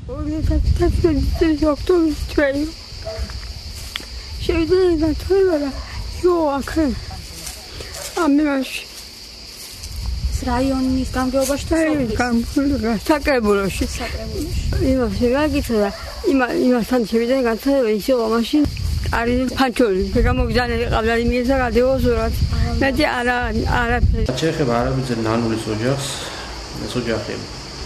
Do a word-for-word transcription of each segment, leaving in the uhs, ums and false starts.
ორი ათი წლის ოქტომბრის თვეში შევიდა თვევა იო აქ ამაში რაიონის გამგეობაში თუ გამგეობაში საკრებულოში იმაში რაგიცა და იმასთან შევიდა განცხადება ის იყო მაშინ არის ფანჩური გამოგზავნე ყავლა იმისა გადაოსურათ მეტი არა არაფერი ჩეხება არაბიძე ნანულის ოჯახს ეს ოჯახი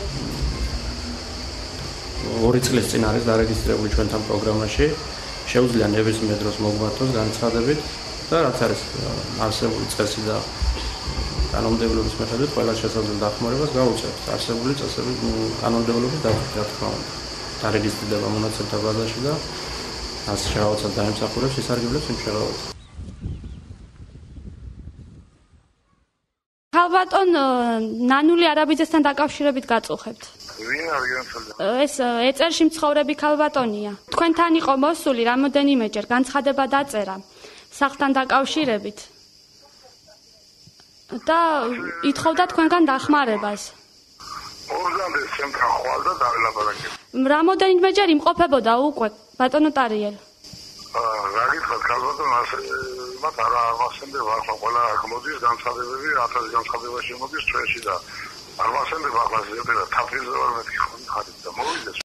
ორი წლის წინ არის დარეგისტრირებული ჩვენთან პროგრამაში შეუძლია ნებისმიერ დროს მოგვართოს განცხადებით და რაც არის არსებული წესი და კანონმდებლობის მიხედვით ყველა შესაძლო დახმარებას გაუწევთ არსებული წესების კანონმდებლობის დაცვა თქმა უნდა დარეგისტრირდება მონაცემთა ბაზაში და ასე შეავაცად დაემსახურებს ისარგებლებს იმ შეღავად ქალბატონ ნანული არაბიძესთან დაკავშირებით გაწუხებთ ვინ არის განსხვავებული? ეს ეწერში მცხოვრები ქალბატონია. თქვენთან იყო მოსული რამოდენიმეჯერ განცხადება დაწერა სახლთან დაკავშირებით. და ითხოვდა თქვენგან დახმარებას. ორგანზე შემთან ხვალ და დაველაპარაკეთ. რამოდენიმეჯერ იმყოფებოდა უკვე ბატონო ტარიელ. აა, რა გითხრათ ქალბატონ ასე მათ არა აღმახსენდება ახლა ყველა მოდის განცხადებები, ათასი განცხადება შემოდის ჩვენში და არ მასენდება ახლა ზედა თაფლზე ვარ მეთქი ხარ და მოვიდეს